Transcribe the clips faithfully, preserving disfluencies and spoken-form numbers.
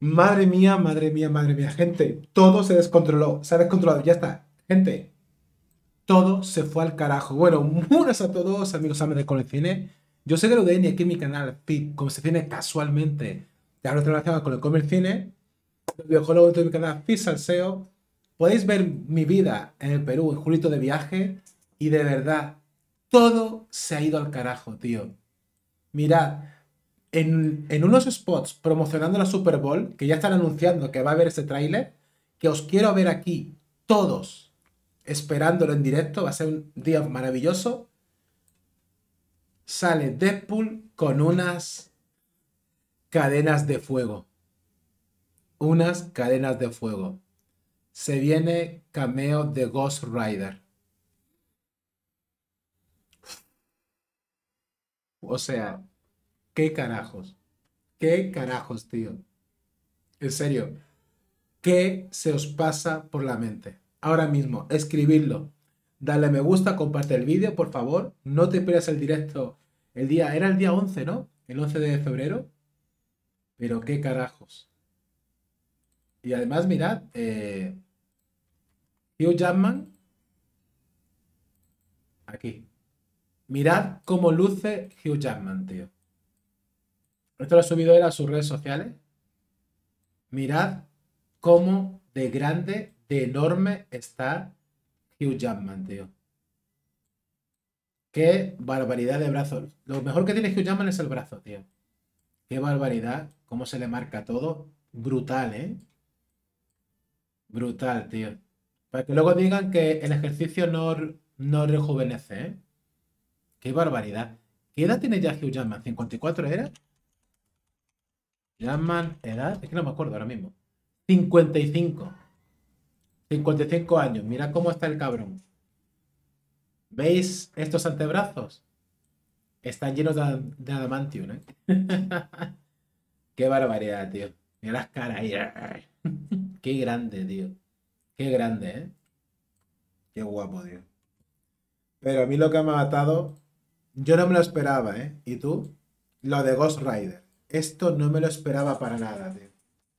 Madre mía, madre mía, madre mía. Gente, todo se descontroló. Se ha descontrolado. Ya está. Gente, todo se fue al carajo. Bueno, buenas a todos, amigos amantes con el cine. Yo soy Garo Deni aquí en mi canal, Pi- como se viene casualmente, te hablo relacionado con el comer cine. Los videojuegos de mi canal Pi Salseo. Podéis ver mi vida en el Perú, en Julito de viaje. Y de verdad, todo se ha ido al carajo, tío. Mirad, en, en unos spots promocionando la Super Bowl, que ya están anunciando que va a haber ese tráiler, que os quiero ver aquí todos esperándolo en directo, va a ser un día maravilloso. Sale Deadpool con unas cadenas de fuego. Unas cadenas de fuego. Se viene cameo de Ghost Rider. O sea, ¿qué carajos? ¿Qué carajos, tío? En serio, ¿qué se os pasa por la mente? Ahora mismo, escribidlo. Dale me gusta, comparte el vídeo, por favor. No te pierdas el directo. El día, era el día once, ¿no? El once de febrero. Pero qué carajos. Y además, mirad, eh, Hugh Jackman, aquí. Mirad cómo luce Hugh Jackman, tío. Esto lo ha subido él a sus redes sociales. Mirad cómo de grande, de enorme está Hugh Jackman, tío. Qué barbaridad de brazos. Lo mejor que tiene Hugh Jackman es el brazo, tío. Qué barbaridad. Cómo se le marca todo. Brutal, ¿eh? Brutal, tío. Para que luego digan que el ejercicio no, no rejuvenece, ¿eh? Qué barbaridad. ¿Qué edad tiene ya Hugh Jackman? ¿cincuenta y cuatro era? Jackman, edad, es que no me acuerdo ahora mismo. cincuenta y cinco. cincuenta y cinco años. Mira cómo está el cabrón. ¿Veis estos antebrazos? Están llenos de, de adamantium, ¿eh? Qué barbaridad, tío. Mira las caras ahí. Qué grande, tío. Qué grande, ¿eh? Qué guapo, tío. Pero a mí lo que me ha matado, yo no me lo esperaba, ¿eh? ¿Y tú? Lo de Ghost Rider. Esto no me lo esperaba para nada, tío.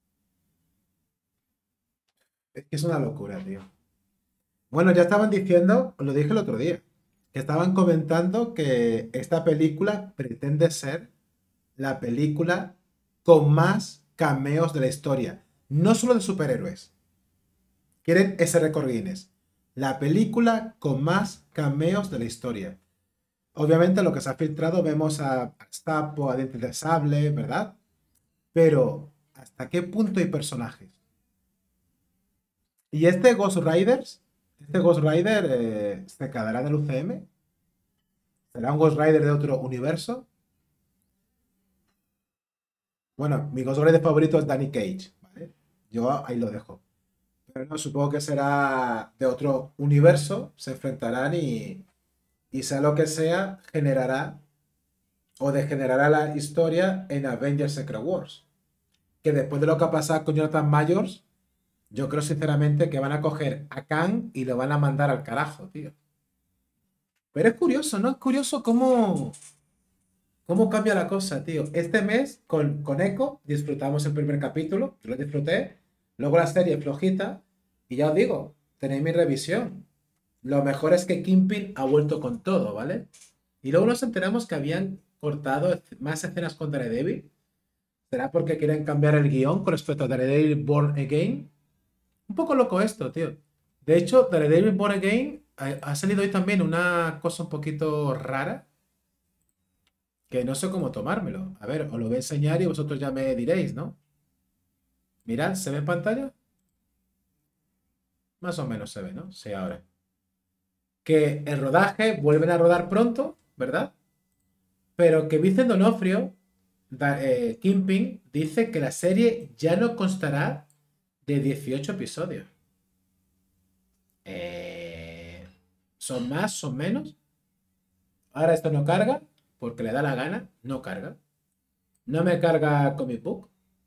Es que es una locura, tío. Bueno, ya estaban diciendo, lo dije el otro día, que estaban comentando que esta película pretende ser la película con más cameos de la historia. No solo de superhéroes. Quieren ese récord Guinness. La película con más cameos de la historia. Obviamente lo que se ha filtrado vemos a Stapo, a Dientes de Sable, ¿verdad? Pero, ¿hasta qué punto hay personajes? Y este Ghost Riders, este Ghost Rider eh, se quedará en el U C M. ¿Será un Ghost Rider de otro universo? Bueno, mi Ghost Rider favorito es Danny Cage, ¿vale? Yo ahí lo dejo. Pero no, supongo que será de otro universo, se enfrentarán y, y sea lo que sea, generará o degenerará la historia en Avengers Secret Wars. Que después de lo que ha pasado con Jonathan Majors, yo creo sinceramente que van a coger a Kang y lo van a mandar al carajo, tío. Pero es curioso, ¿no? Es curioso cómo, cómo cambia la cosa, tío. Este mes con, con Echo disfrutamos el primer capítulo, yo lo disfruté. Luego la serie flojita. Y ya os digo, tenéis mi revisión. Lo mejor es que Kingpin ha vuelto con todo, ¿vale? Y luego nos enteramos que habían cortado más escenas con Daredevil. ¿Será porque quieren cambiar el guión con respecto a Daredevil Born Again? Un poco loco esto, tío. De hecho, Daredevil Born Again ha, ha salido hoy también una cosa un poquito rara que no sé cómo tomármelo. A ver, os lo voy a enseñar y vosotros ya me diréis, ¿no? Mirad, ¿se ve en pantalla? Más o menos se ve, ¿no? Sí, ahora. Que el rodaje vuelven a rodar pronto, ¿verdad? Pero que Vincent D'Onofrio, da- eh, Kingpin, dice que la serie ya no constará de dieciocho episodios. Eh, ¿Son más? ¿Son menos? Ahora esto no carga, porque le da la gana, no carga. No me carga Comic Book,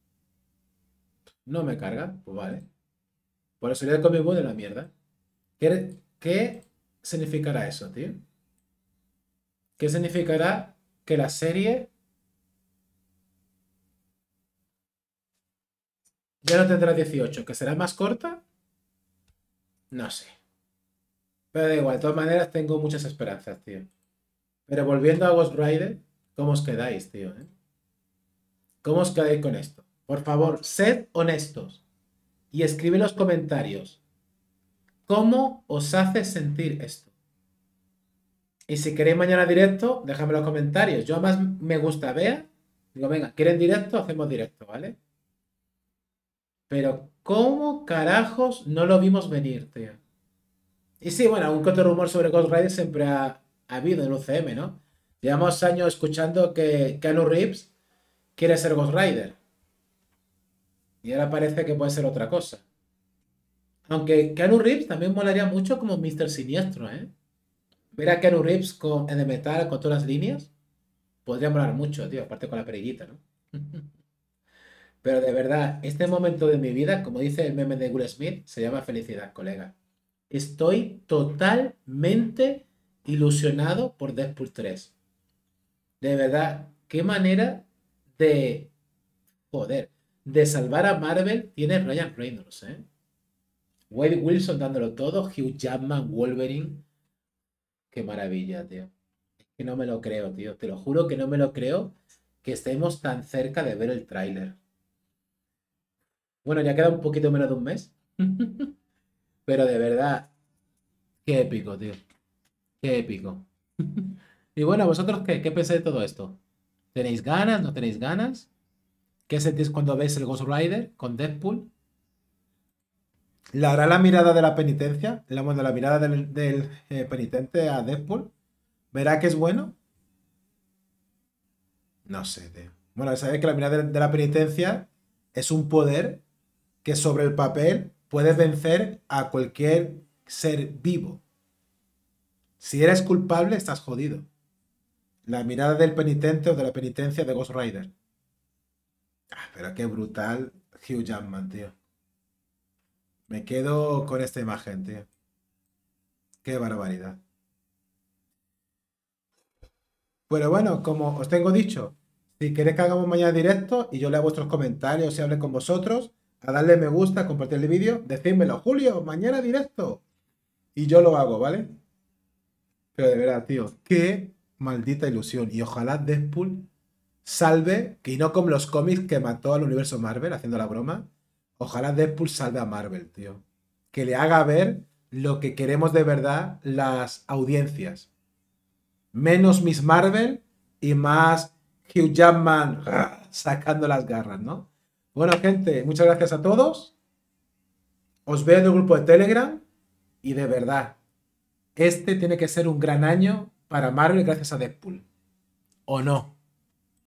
no me carga, pues vale. Por eso el Comic Book de la mierda. ¿Qué, qué significará eso, tío? ¿Qué significará que la serie Ya no tendrá dieciocho, que será más corta. No sé. Pero da igual, de todas maneras tengo muchas esperanzas, tío. Pero volviendo a Ghost Rider, ¿cómo os quedáis, tío? eh? ¿Cómo os quedáis con esto? Por favor, sed honestos y escribe en los comentarios cómo os hace sentir esto. Y si queréis mañana directo, dejadme en los comentarios. Yo además me gusta ver. Digo, venga, ¿quieren directo? Hacemos directo, ¿vale? Pero ¿cómo carajos no lo vimos venir, tío? Y sí, bueno, un que otro rumor sobre Ghost Rider siempre ha, ha habido en el U C M, ¿no? Llevamos años escuchando que Keanu Reeves quiere ser Ghost Rider. Y ahora parece que puede ser otra cosa. Aunque Keanu Reeves también molaría mucho como míster Siniestro, ¿eh? Ver a Keanu Reeves con, en el metal con todas las líneas podría molar mucho, tío. Aparte con la perillita, ¿no? Pero de verdad, este momento de mi vida, como dice el meme de Will Smith, se llama felicidad, colega. Estoy totalmente ilusionado por Deadpool tres. De verdad, qué manera de, joder, de salvar a Marvel tiene Ryan Reynolds, ¿eh? Wade Wilson dándolo todo, Hugh Jackman, Wolverine. Qué maravilla, tío. Es que no me lo creo, tío. Te lo juro que no me lo creo que estemos tan cerca de ver el tráiler. Bueno, ya queda un poquito menos de un mes. Pero de verdad, qué épico, tío. Qué épico. Y bueno, ¿vosotros qué? ¿Qué pensáis de todo esto? ¿Tenéis ganas? ¿No tenéis ganas? ¿Qué sentís cuando veis el Ghost Rider con Deadpool? ¿Le hará la mirada de la penitencia? La, bueno, la mirada del, del, eh, penitente a Deadpool. ¿Verá que es bueno? No sé, tío. Bueno, sabéis que la mirada de, de la penitencia es un poder que sobre el papel puede vencer a cualquier ser vivo. Si eres culpable, estás jodido. La mirada del penitente o de la penitencia de Ghost Rider. Ah, pero qué brutal Hugh Jackman, tío. Me quedo con esta imagen, tío. Qué barbaridad. Pero bueno, como os tengo dicho, si queréis que hagamos mañana directo y yo lea vuestros comentarios y hable con vosotros, a darle me gusta, a compartir el vídeo, decídmelo, Julio, mañana directo. Y yo lo hago, ¿vale? Pero de verdad, tío, qué maldita ilusión. Y ojalá Deadpool salve, que no como los cómics que mató al universo Marvel haciendo la broma. Ojalá Deadpool salve a Marvel, tío. Que le haga ver lo que queremos de verdad las audiencias. Menos Miss Marvel y más Hugh Jackman sacando las garras, ¿no? Bueno, gente, muchas gracias a todos. Os veo en el grupo de Telegram y de verdad, este tiene que ser un gran año para Marvel gracias a Deadpool. ¿O no?